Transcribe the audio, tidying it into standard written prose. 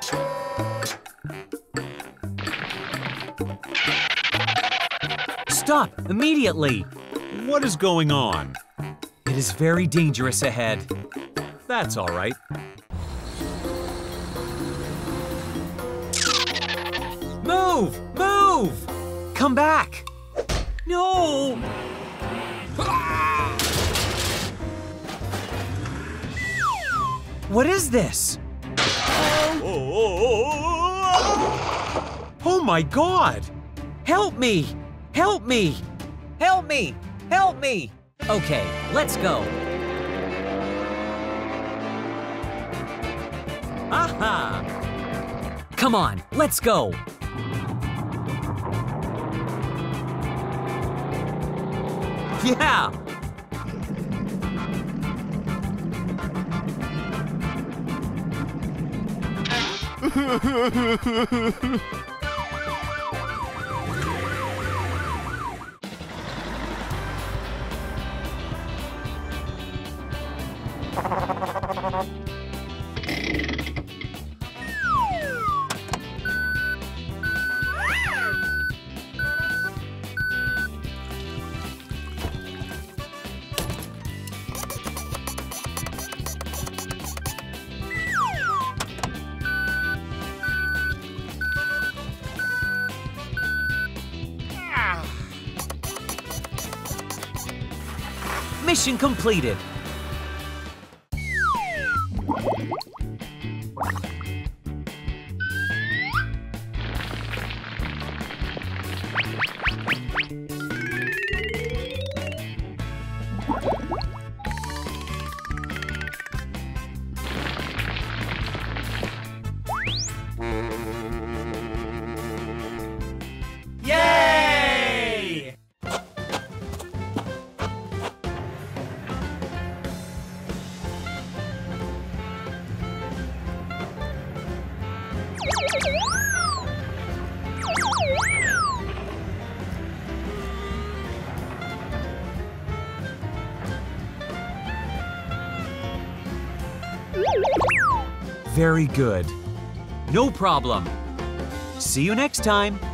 Stop immediately! What is going on? It is very dangerous ahead. That's all right. Move! Move! Come back! No! What is this? Oh my God! Help me! Help me! Help me! Help me! Okay, let's go. Aha! Come on, let's go. Yeah! Mission completed. Yay! Very good. No problem. See you next time.